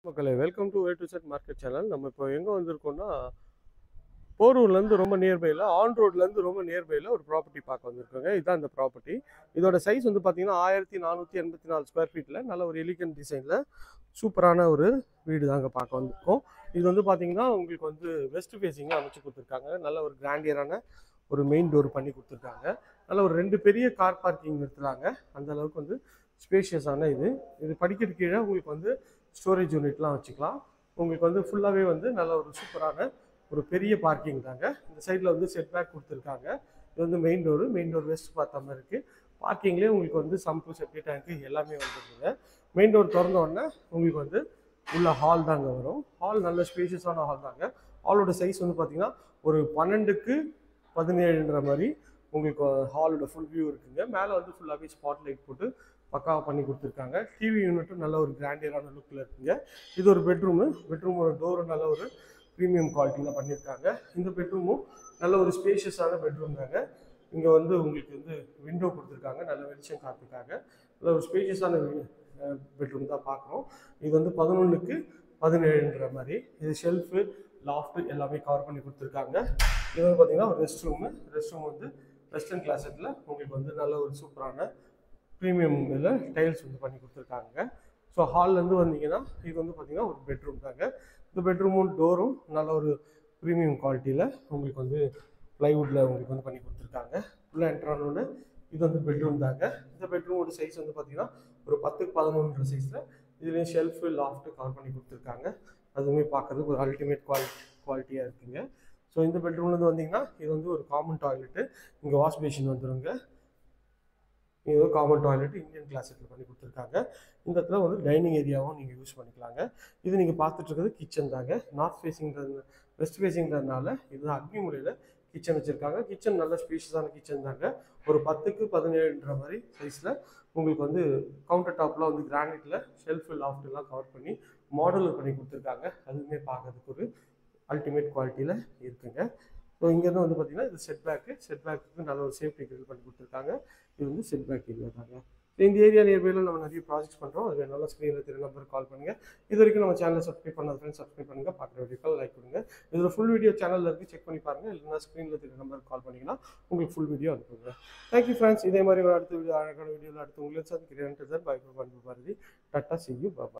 மக்களே welcome to A to Z market channel. நம்ம இப்போ எங்கே வந்திருக்கோம்னா போரூர்லேருந்து ரொம்ப நியர்பையில் ஆன் ரோட்லேருந்து ரொம்ப நியர்பையில் ஒரு ப்ராப்பர்ட்டி பார்க்க வந்திருக்கோங்க. இதுதான் இந்த ப்ராப்பர்ட்டி. இதோட சைஸ் வந்து பார்த்தீங்கன்னா 1484 ஸ்கொயர் ஃபீட்டில் நல்ல ஒரு எலிகன்ட் டிசைனில் சூப்பரான ஒரு வீடு தாங்க பார்க்க வந்திருக்கோம். இது வந்து பார்த்தீங்கன்னா உங்களுக்கு வந்து வெஸ்ட் ஃபேஸிங்காக அமைச்சு கொடுத்துருக்காங்க. நல்ல ஒரு கிராண்டியரான ஒரு மெயின் டோர் பண்ணி கொடுத்துருக்காங்க. நல்ல ஒரு 2 பெரிய கார் பார்க்கிங் நிறுத்துறாங்க. அந்த அளவுக்கு வந்து ஸ்பேஷியஸான இது படிக்கட்டு கீழே உங்களுக்கு வந்து ஸ்டோரேஜ் யூனிட்லாம் வச்சுக்கலாம். உங்களுக்கு வந்து ஃபுல்லாகவே வந்து நல்ல ஒரு சூப்பரான ஒரு பெரிய பார்க்கிங் தாங்க. இந்த சைடில் வந்து செட் பேக் கொடுத்துருக்காங்க. இது வந்து மெயின் டோர் வெஸ்ட் பார்த்த மாதிரி இருக்குது. பார்க்கிங்லேயே உங்களுக்கு வந்து சம்பு செப்டி டேங்க்கு எல்லாமே வந்துருக்குங்க. மெயின் டோர் திறந்த உடனே உங்களுக்கு வந்து உள்ள ஹால் தாங்க வரும். ஹால் நல்ல ஸ்பேஷியஸான ஹால் தாங்க. ஹாலோட சைஸ் வந்து பார்த்தீங்கன்னா ஒரு 12க்கு 17ன்ற மாதிரி உங்களுக்கு ஹாலோட ஃபுல் வியூ இருக்குங்க. மேலே வந்து ஃபுல்லாகவே ஸ்பாட் லைட் போட்டு பக்காவாக பண்ணி கொடுத்துருக்காங்க. டிவி யூனிட்டும் நல்ல ஒரு கிராண்டியரான லுக்கில் இருக்குங்க. இது ஒரு பெட்ரூமோட டோரும் நல்ல ஒரு ப்ரீமியம் குவாலிட்டியில் பண்ணியிருக்காங்க. இந்த பெட்ரூமும் நல்ல ஒரு ஸ்பேஷியஸான பெட்ரூம் தாங்க. இங்கே வந்து உங்களுக்கு வந்து விண்டோ கொடுத்துருக்காங்க நல்ல வெளிச்சம் காத்துக்காக. நல்ல ஒரு ஸ்பேஷியஸான பெட்ரூம் தான் பார்க்குறோம். இது வந்து 11க்கு 17ன்ற மாதிரி இது ஷெல்ஃபு லாஃப்ட்டு எல்லாமே கவர் பண்ணி கொடுத்துருக்காங்க. இது வந்து பார்த்தீங்கன்னா ஒரு ரெஸ்ட் ரூம் வந்து வெஸ்டர்ன் கிளாஸட்டில் உங்களுக்கு வந்து நல்ல ஒரு சூப்பரான ப்ரீமியம் இதில் டைல்ஸ் வந்து பண்ணி கொடுத்துருக்காங்க. ஸோ ஹால்லேருந்து வந்தீங்கன்னா இது வந்து பார்த்தீங்கன்னா ஒரு பெட்ரூம் தாங்க. இந்த பெட்ரூமும் டோரும் நல்ல ஒரு ப்ரீமியம் குவாலிட்டியில் உங்களுக்கு வந்து ப்ளைவுட்டில் உங்களுக்கு வந்து பண்ணி கொடுத்துருக்காங்க. உள்ளே என்ட்ரானோன்னு இது வந்து பெட்ரூம் தாங்க. இந்த பெட்ரூமோட சைஸ் வந்து பார்த்தீங்கன்னா ஒரு 10க்கு 11ன்ற சைஸில் இதுலேயும் ஷெல்ஃபு லாஃப்ட்டு கவர் பண்ணி கொடுத்துருக்காங்க. அதுவுமே பார்க்கறதுக்கு ஒரு அல்டிமேட் குவாலிட்டியாக இருக்குங்க. ஸோ இந்த பெட்ரூம்லேருந்து வந்தீங்கன்னா இது வந்து ஒரு காமன் டாய்லெட்டு. இங்கே வாஷ் பேஷன் வந்துடுங்க. இது ஒரு காமன் டாய்லெட் இந்தியன் கிளாஸில் பண்ணி கொடுத்துருக்காங்க. இந்த இடத்துல வந்து டைனிங் ஏரியாவும் நீங்கள் யூஸ் பண்ணிக்கலாங்க. இது நீங்கள் பார்த்துட்டு இருக்கிறது கிச்சன் தாங்க. நார்த் ஃபேஸிங்கிறது வெஸ்ட் ஃபேஸிங்கிறதுனால இது அக்னி முறையில் கிச்சன் வச்சுருக்காங்க. கிச்சன் நல்ல ஸ்பேஷியஸான கிச்சன் தாங்க. ஒரு 10க்கு 17ன்ற மாதிரி சைஸில் உங்களுக்கு வந்து கவுண்டர் டாப்லாம் வந்து கிரானைட்டில் ஷெல்ஃபு லாஃப்ட்லாம் கவர் பண்ணி மாடல் பண்ணி கொடுத்துருக்காங்க. அதுவுமே பார்க்கறதுக்கு ஒரு அல்டிமேட் குவாலிட்டியில் இருக்குங்க. ஸோ இங்கேருந்து வந்து பார்த்தீங்கன்னா இது செட்பேக்கு நல்ல ஒரு சேஃப்டி கிரில் பண்ணி கொடுத்துருக்காங்க. இது வந்து செட்பேக் ஏரியா தாங்க. ஸோ இந்த ஏரியா நியர்பையில் நம்ம நிறைய ப்ராஜெக்ட்ஸ் பண்ணுறோம். அது நல்லா ஸ்க்ரீனில் தெரிய நம்பருக்கு கால் பண்ணுங்கள். இது வரைக்கும் நம்ம சேனலை சப்ஸ்கிரைப் பண்ணாத ஃப்ரெண்ட்ஸ் சப்ஸ்கிரைப் பண்ணுங்கள். பார்க்குற வீடியோக்கள் லைக் கொடுங்க. இதில் ஃபுல் வீடியோ சேனலில் இருக்குது, செக் பண்ணி பாருங்கள். இல்லைன்னா ஸ்க்ரீனில் தெரிய நம்பருக்கு கால் பண்ணிங்கன்னா உங்களுக்கு ஃபுல் வீடியோ அனுப்புங்க. Thank you friends. இதே மாதிரி ஒரு அடுத்த வீடியோ அழகான வீடியோவில் அடுத்து உங்களுக்கு சந்திக்கிறேன். Bye Bharathi tata see you Baba.